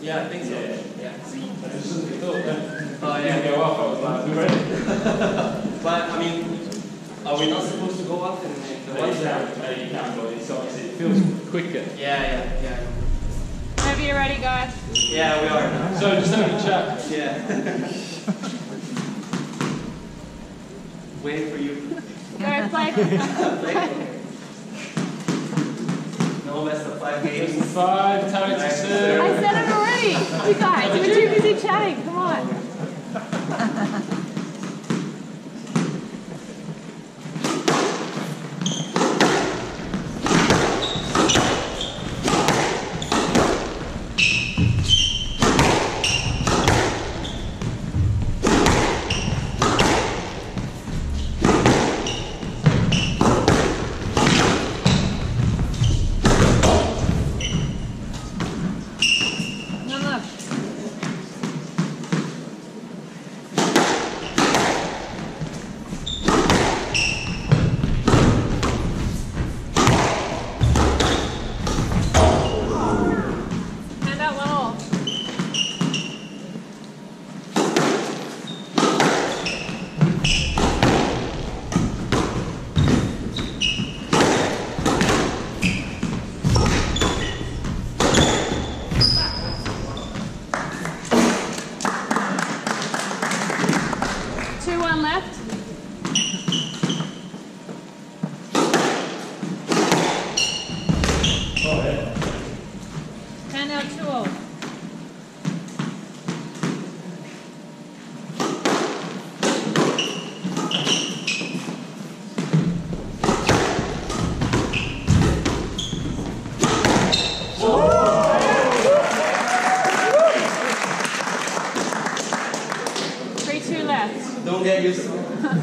Yeah, I think so. Yeah. I just suddenly thought that. Oh, yeah. Didn't go off. I was like, I'm ready. But I mean, are we not supposed to go up in the No, you can, but it's obviously, it feels quicker. Yeah. Whenever you're ready, guys. Yeah, we are. So just having a chat. Yeah. Wait for you. Go play. No best of 5 games. 5, Tarek to serve. I said it already. You guys, you were too busy chatting. Come on. Don't get used to it.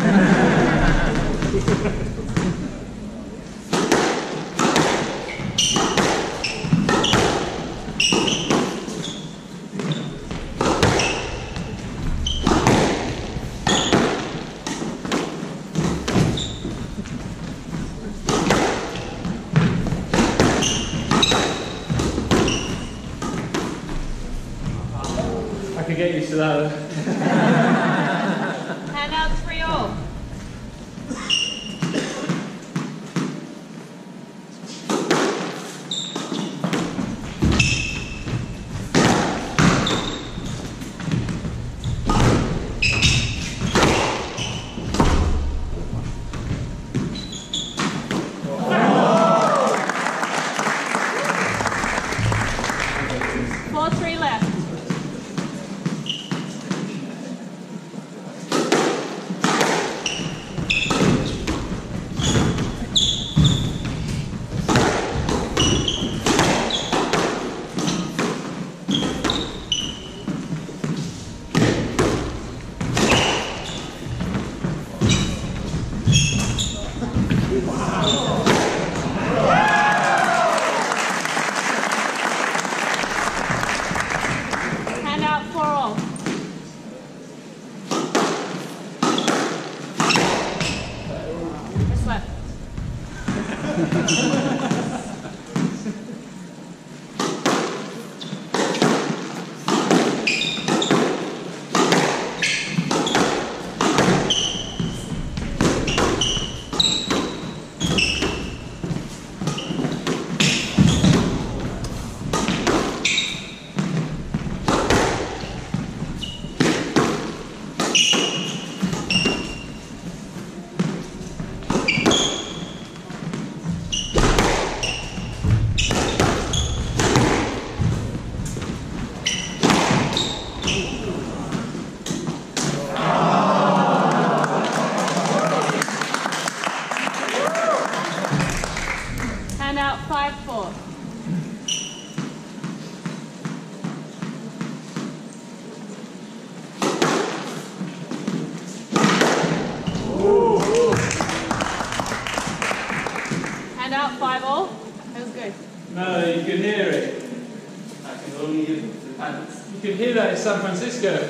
I could get used to that. Hand out 3-all. Hand out 5-all. That was good. No, you could hear it. I can only hear the hands. You could hear that in San Francisco.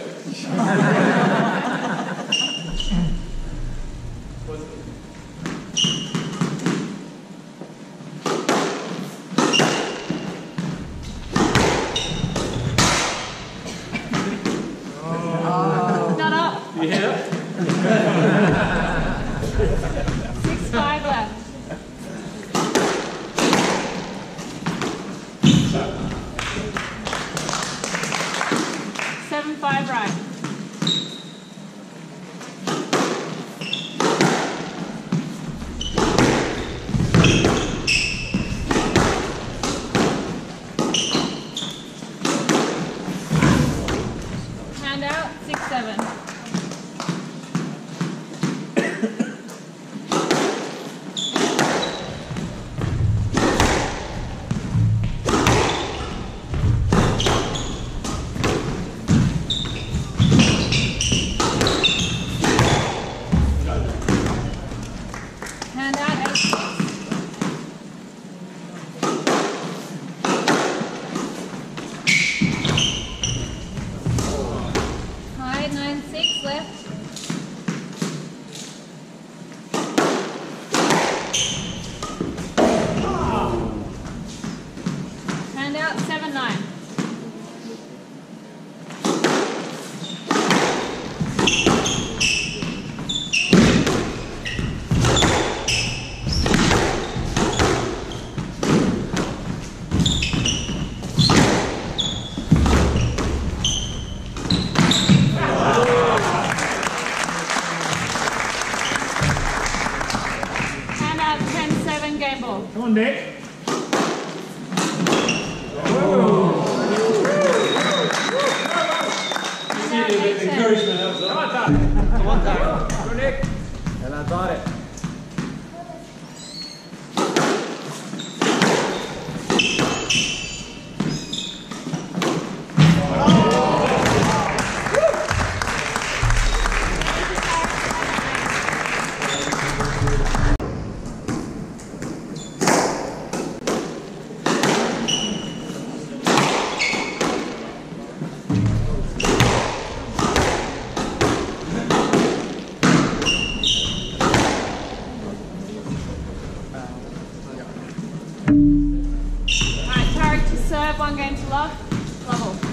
1 game to love. Love all.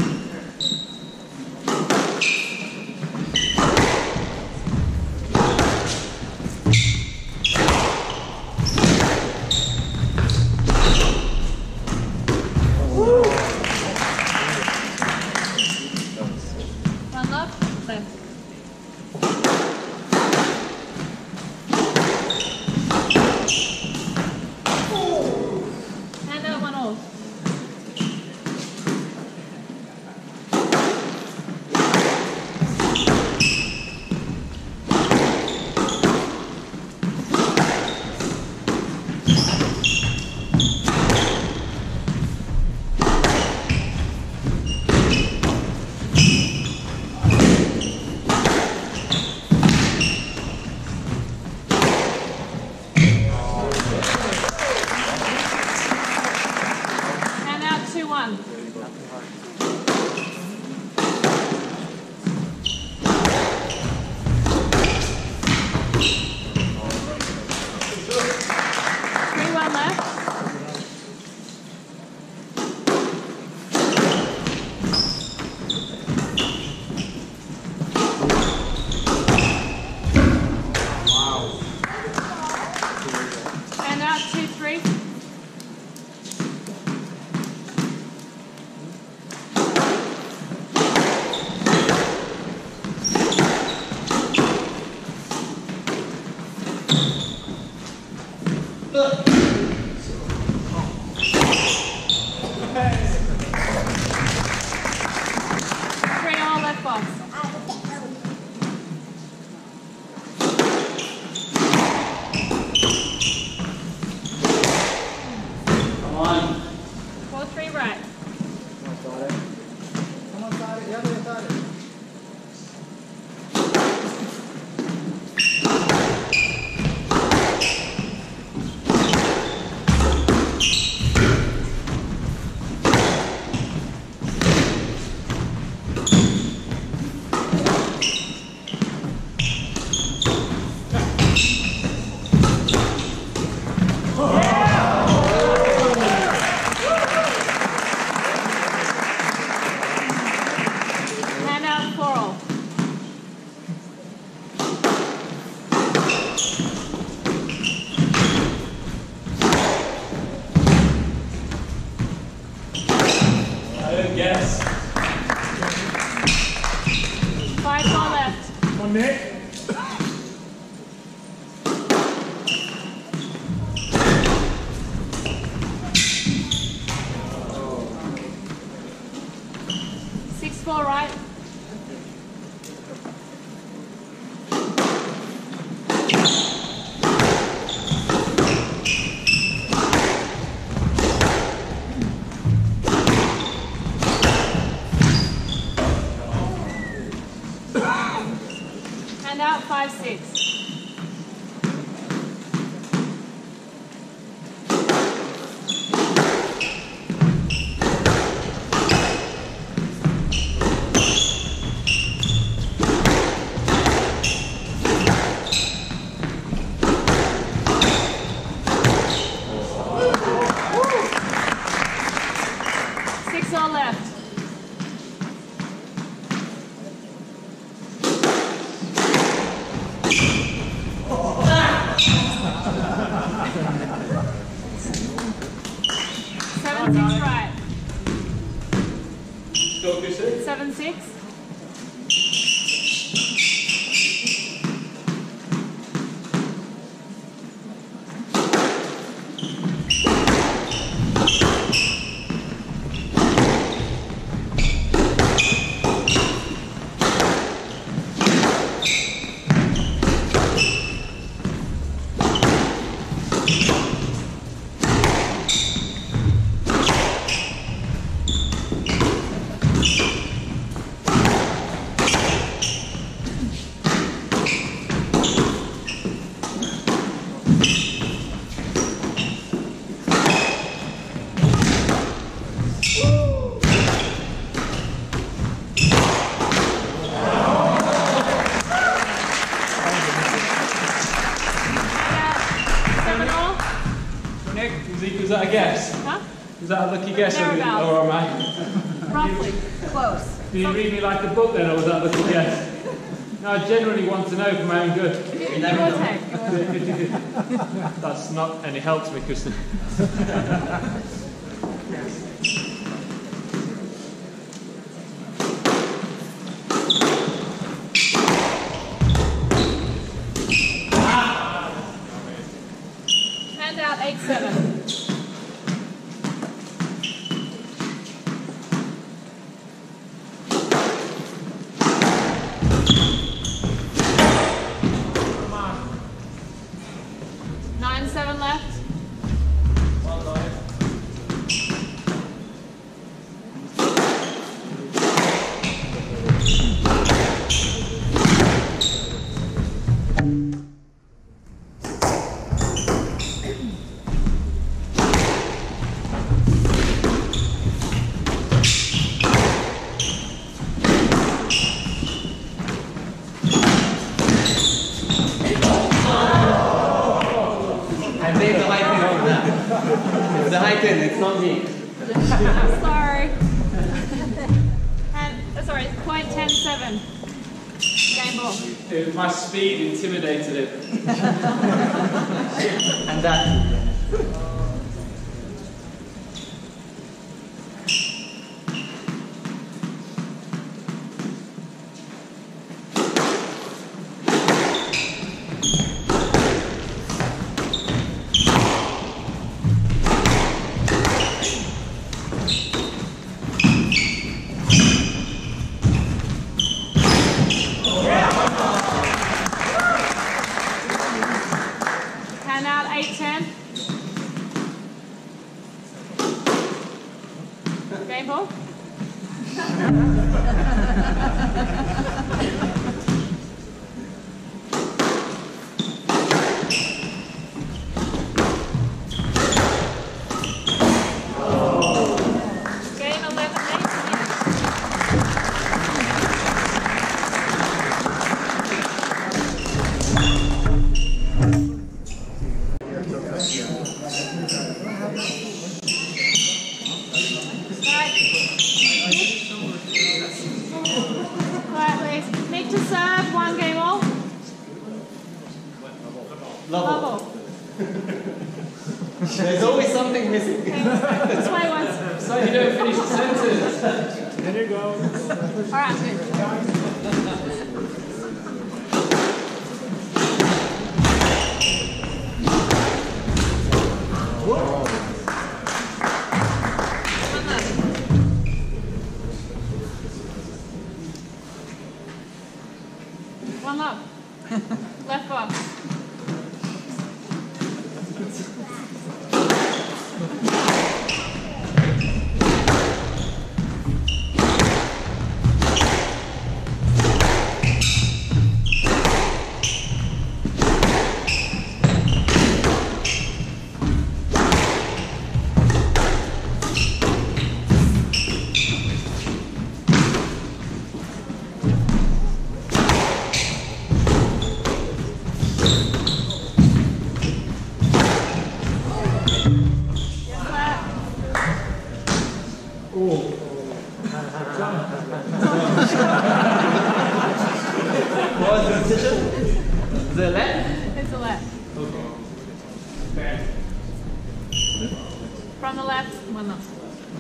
One love, left. Hand out 1 all. Hand out 2-1. Three one left. Hand out 2-3. Three all left box. Come on. 4-3 right. Come on, Tarek. The other way, Tarek. Hand out 4 all. I don't guess. 5 all left. Come on, Nick. Six four right. Hand out 5-6. Six all left. Seven six right. Focus it. 7-6. Nick, is that a guess? Huh? Is that a lucky guess or Thereabouts. am I? Roughly. Close. Do you read me like a book then, or was that a lucky guess? No, I genuinely want to know for my own good. Give or take. That's not any help to me, Kristen. Hand out 8-7. Left. It's the high pin, it's not me. Sorry. And, sorry, it's point 10-7. Game ball. My speed intimidated it. And that. Hand out 8-10. Game ball. Game 11-8. Need to serve 1 game all. Level. There's always something missing. This way once. So you don't finish the sentence. There you go. Alright, good. One up. Left box. What was the decision? The left? It's the left. Okay. From the left, 1 up.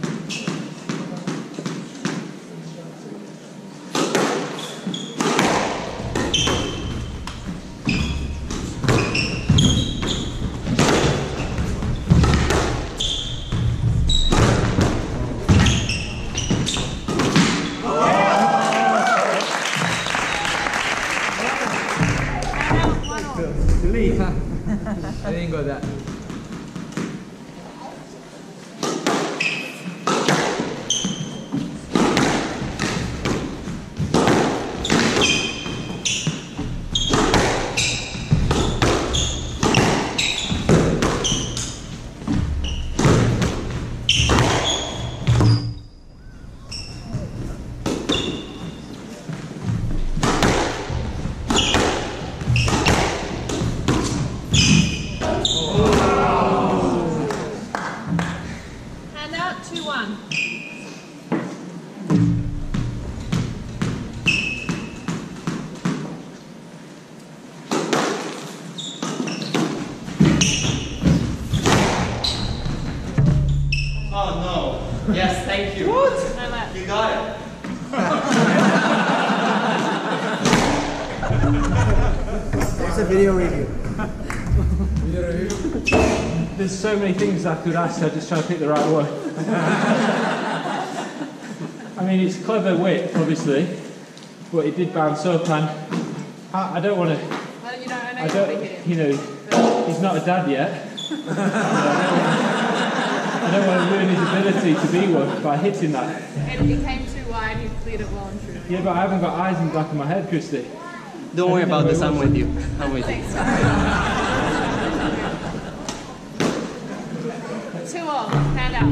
Delete. I didn't go that. Oh. Hand out 2-1. Oh no. Yes, thank you. What? No left. You got it. It's a video review. There's so many things I could ask, I just try to pick the right one. I mean, it's clever wit, obviously, but it did bounce up, and I don't want to. Well, you know, I know you want to hit him. You know, he's not a dad yet. I don't want to ruin his ability to be one by hitting that. And it came too wide, you cleared it well and true. Yeah, but I haven't got eyes in the back of my head, Christy. Don't worry about this, I'm with you. I'm with you. Thanks. 2-all. Hand out.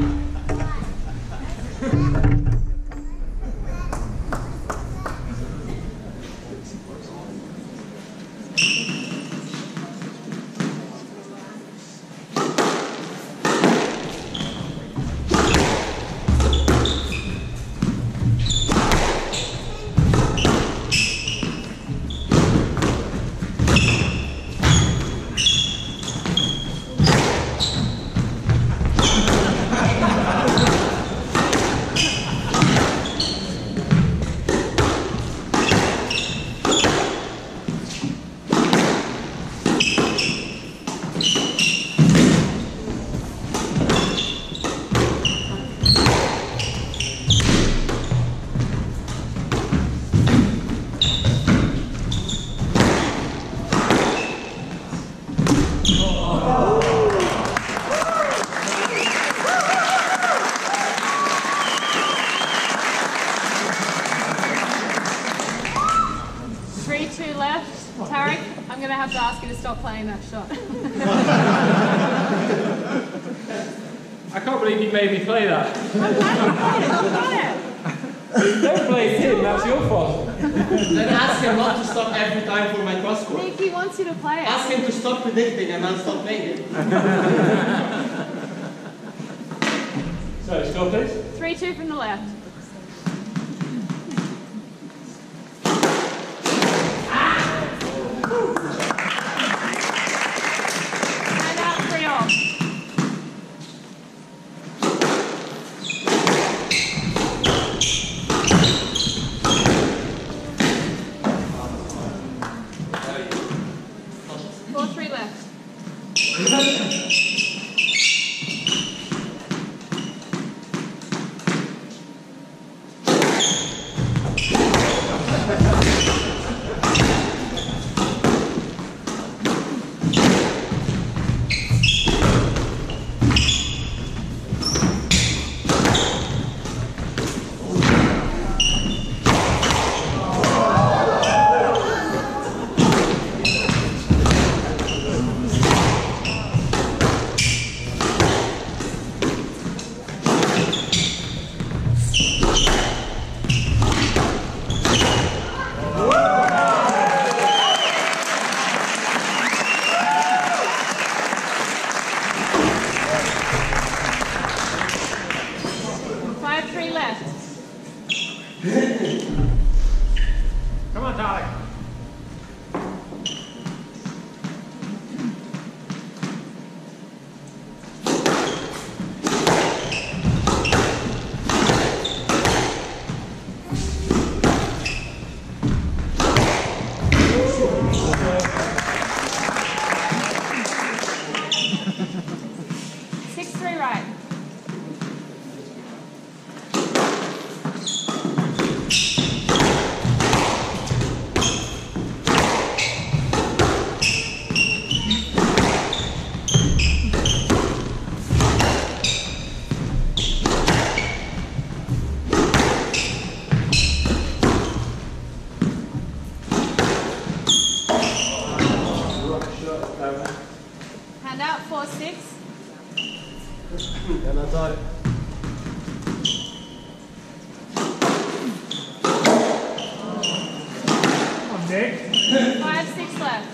Tarek, I'm going to have to ask you to stop playing that shot. I can't believe you made me play that. I'm glad you played it. You got it. Don't blame him, that's your fault. Then ask him not to stop every time for my cross court. Nick, he wants you to play it. Ask him to stop predicting and I'll stop playing it. So, score please. 3-2 from the left. Hand out 3-all. Come on, Tarek. Hand out 4-6. And that's all. Come on, Nick. 5-6 left.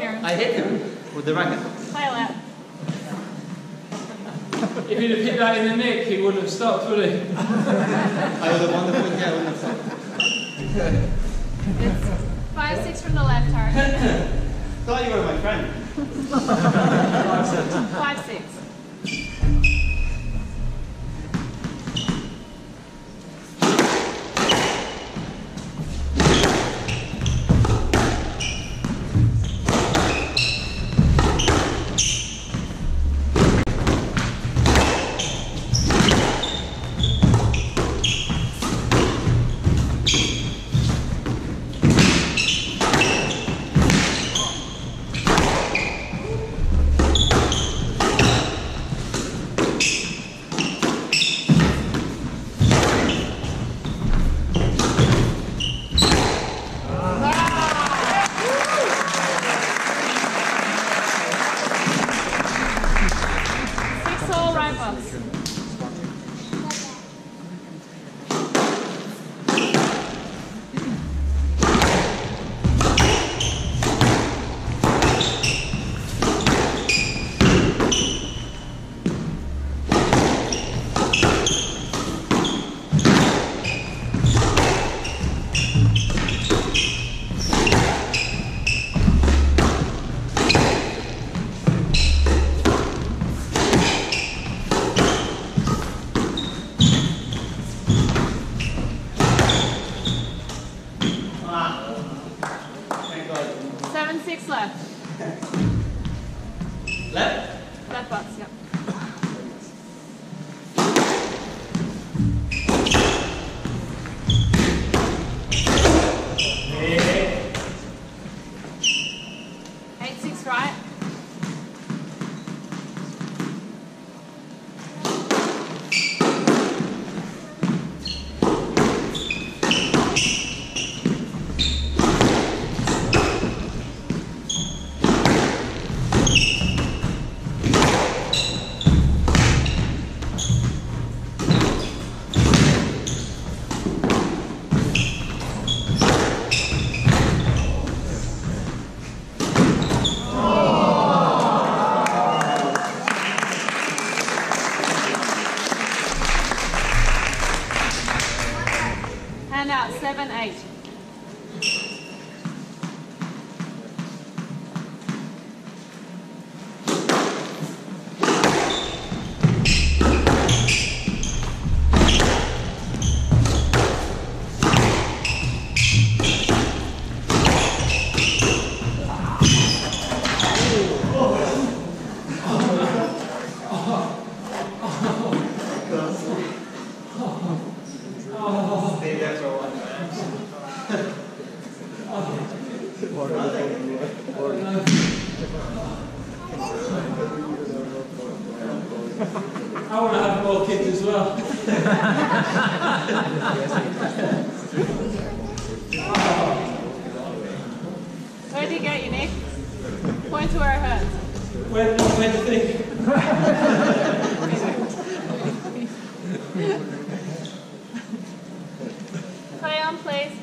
interference. I hit him with the racket. Play it out. If he'd have hit that in the nick, he wouldn't have stopped, would he? I would have won the point, yeah, I wouldn't have stopped. It's 5-6 from the left, Tarek. Thought you were my friend. 5-6. Left box, yep. Yeah. 8-6 right. Hand out 7-8. I want to have more kids as well. Where did you get you, Nick? Point to where it hurts. Where do you think? Play on, please.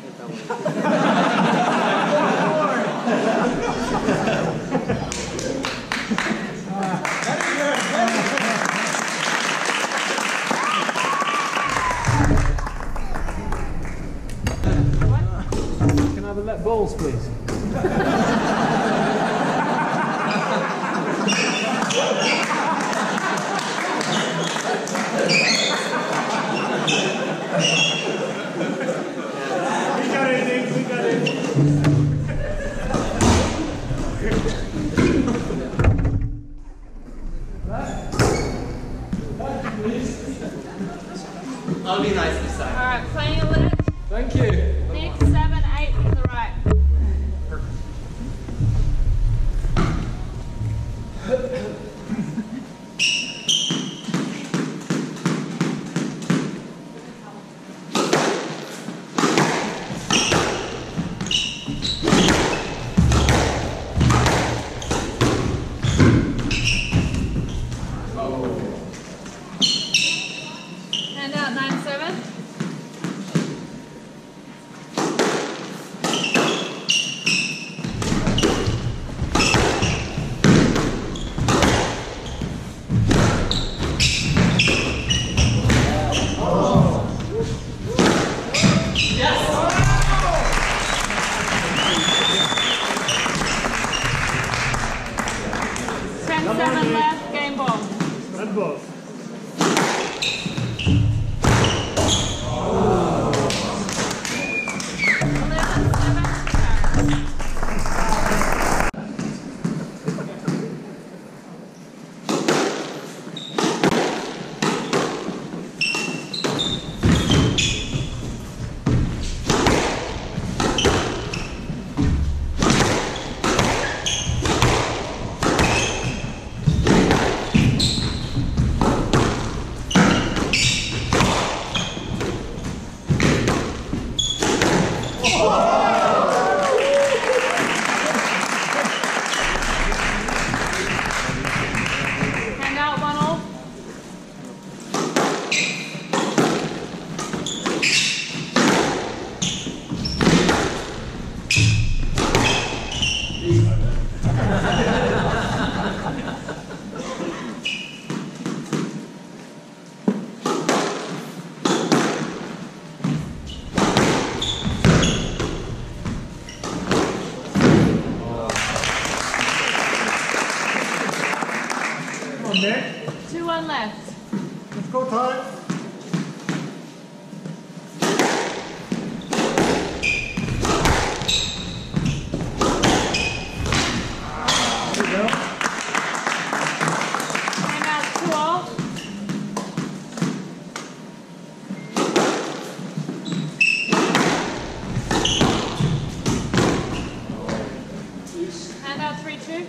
Can I have a let balls, please? We got it, Nick. We got it. I'll be nice this time. Alright, playing a left. Thank you. Nick, 7-8 from the right. Hand out 9-7. 7 left, game ball. Red ball. Nick. 2-1 left. Let's go, Tarek. There you go. And now 2-all. And now 3-2.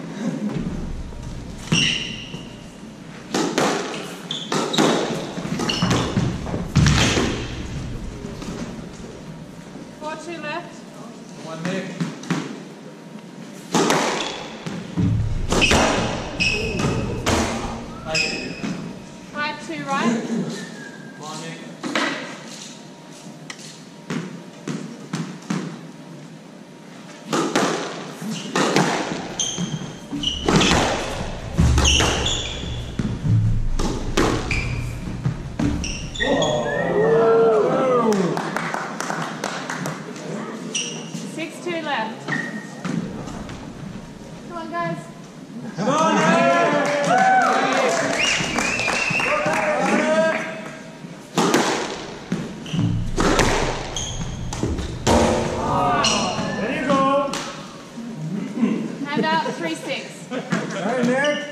Two left. One Nick. 5-2 right. One Nick. Left. Come on, guys. Come on, There you go. Hand out 3-6. All right, Nick.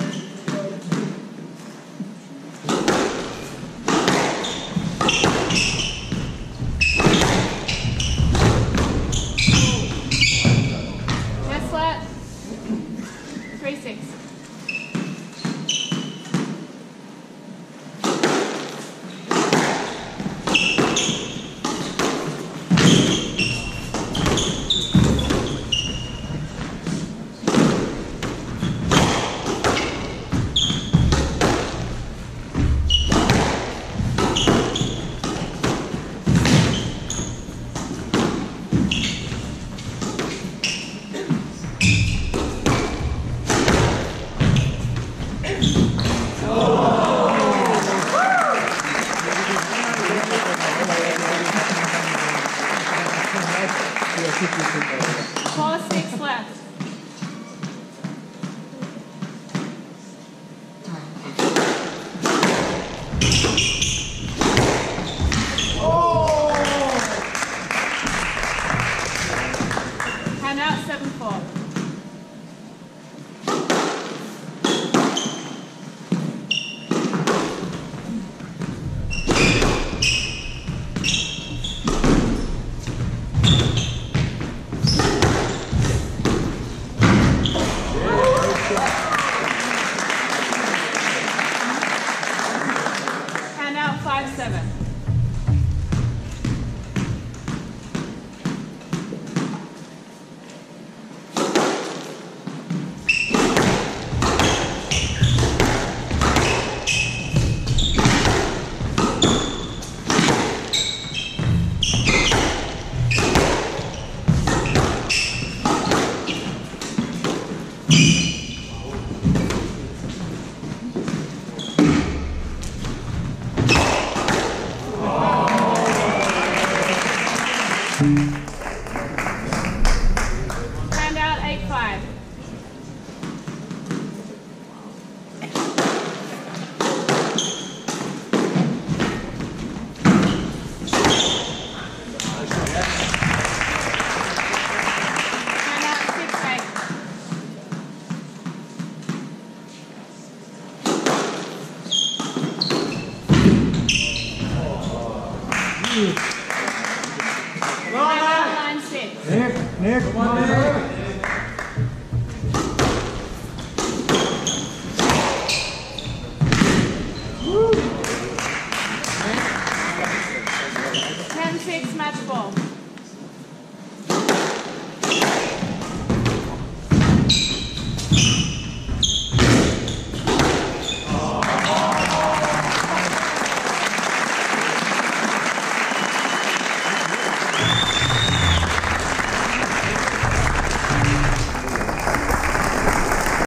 Flat. 3-6. Four, 6 left. Hand out 7-4. Hand out 5-7. Hand out 8-5. Line 6. Nick, come on, Nick. 10-6 match ball.